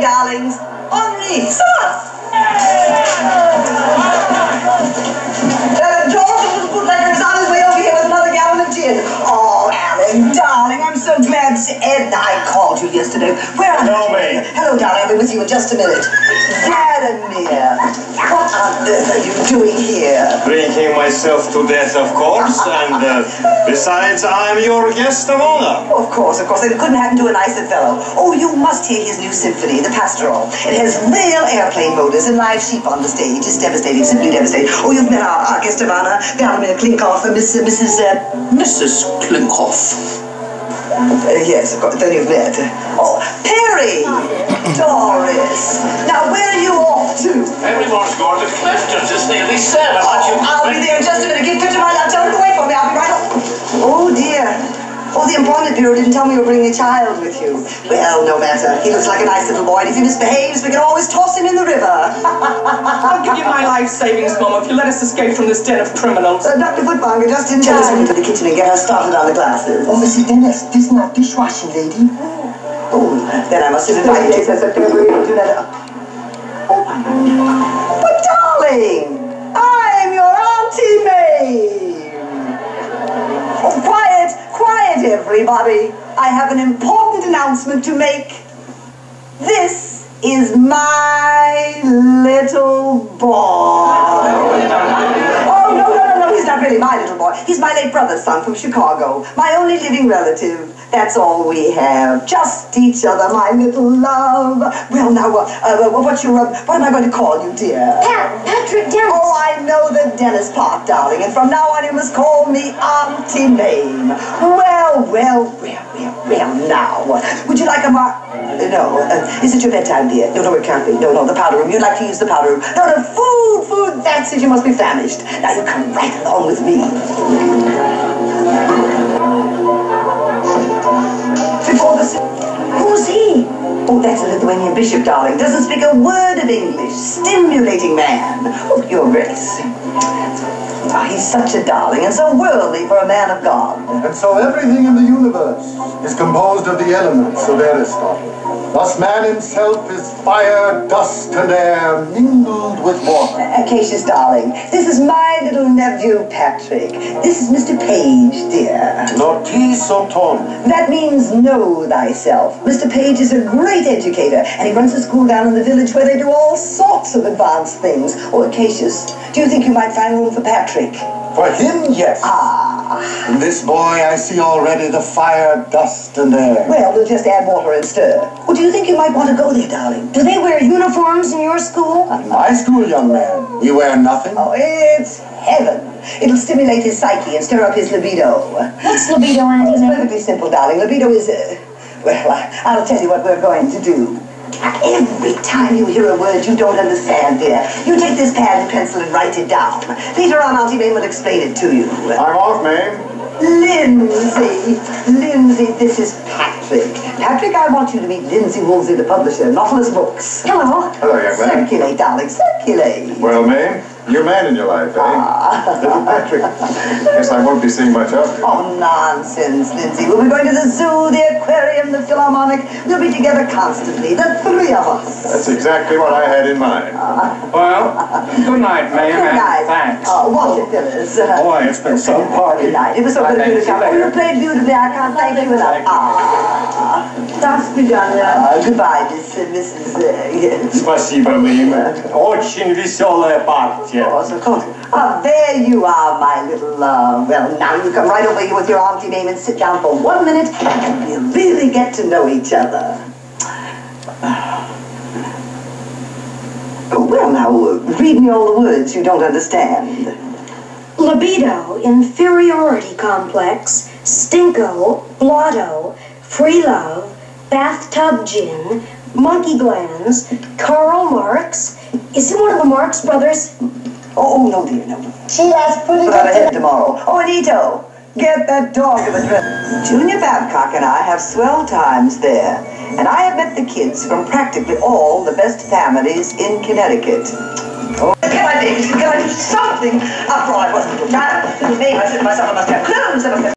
darlings. Henri, ça! George will put like on his way over here with another gallon of gin. Oh, Alan, darling, I'm so glad to see Ed. I called you yesterday. Where are you? Mame. Hello, darling. I'll be with you in just a minute. Vladimir, what on earth are you doing here? Drinking myself to death, of course, and besides, I'm your guest of honor. Oh, of course. It couldn't happen to a nicer fellow. Oh, you must hear his new symphony, The Pastoral. It has real airplane motors and live sheep on the stage. It's devastating, simply devastating. Oh, you've met our guest of honor, Vladimir Klinkoff, Mrs. Klinkoff. Yes, of course, then you've met. Oh, Perry! Doris! Now, where are you off to? Everyone's going to Clifton's. It's nearly 7. I'll be there in just a minute. Get to my laptop. Don't wait for me. I'll be right off. Oh, dear. Oh, the Employment Bureau didn't tell me you were bringing a child with you. Well, no matter. He looks like a nice little boy, and if he misbehaves, we can always toss him in the river. I'll give you my life savings, Mum, if you let us escape from this den of criminals. Dr. Footmonger, just in time. Tell us into the kitchen and get her started on the glasses. Oh, Mrs. Dennis, this is not dishwashing, lady. Oh, then I must have invited you. Oh, but darling, I'm your Auntie Mame. Oh, quiet, everybody. I have an important announcement to make. This is my little boy. Oh, no, he's not really my little boy. He's my late brother's son from Chicago. My only living relative. That's all we have. Just each other, my little love. Well, now, what am I going to call you, dear? Patrick Dennis. Oh, I know the Dennis part, darling. And from now on, you must call me Auntie Mame. Well, now. Would you like a No. Is it your bedtime, dear? No, it can't be. No, the powder room. You'd like to use the powder room. No, food. That's it. You must be famished. Now, you come right along with me. Who's he? Oh, that's a Lithuanian bishop, darling. Doesn't speak a word of English. Stimulating man. Oh, your grace. Oh, he's such a darling and so worldly for a man of God. And so everything in the universe is composed of the elements of Aristotle. Thus man himself is fire, dust, and air mingled with water. Acacius, darling, this is my little nephew, Patrick. This is Mr. Page, dear. Noti soton. That means know thyself. Mr. Page is a great educator, and he runs a school down in the village where they do all sorts of advanced things. Oh, Acacius, do you think you might find room for Patrick? For him, yes. In this boy, I see already the fire, dust, and air. Well, we'll just add water and stir. Well, do you think you might want to go there, darling? Do they wear uniforms in your school? In my school, young man, we wear nothing. Oh, it's heaven. It'll stimulate his psyche and stir up his libido. What's libido, Auntie? It's perfectly simple, darling. Libido is, well, I'll tell you what we're going to do. Every time you hear a word you don't understand, dear, you take this pad and pencil and write it down. Later on, Auntie Mame will explain it to you. I'm off, Mame. Lindsay, this is Patrick. Patrick, I want you to meet Lindsay Woolsey, the publisher, Nautilus Books. Hello. Hello, young man. Circulate, darling, circulate. Well, Mame, you're a man in your life, eh? Little Patrick. Guess I won't be seeing much of you. Oh, nonsense, Lindsay. We'll be going to the zoo, the aquarium, the Philharmonic. We'll be together constantly, the three of us. That's exactly what I had in mind. Well, good night, Mame. Good night. Thanks. Walter Phillips. Boy, it's been some party. Good night. It was so good of you to come. Oh, you played beautifully. I can't thank you enough. Goodbye, Mrs. Спасибо, Mame. Очень веселая партия. Of course. There you are, my little love. Well, now you come right over here with your Auntie Mame and sit down for 1 minute, and we'll really get to know each other. Well, now, read me all the words you don't understand. Libido, inferiority complex, stinko, blotto, free love, bathtub gin, monkey glands, Karl Marx. Is he one of the Marx brothers? Oh, no, dear, no. She has put it Put out ahead tomorrow. Oh, and Ito, get that dog of a dress. Junior Babcock and I have swell times there, and I have met the kids from practically all the best families in Connecticut. Oh, can I do something? After all, I wasn't a little child. Little Mame, I said to myself, I must have clothes, I must have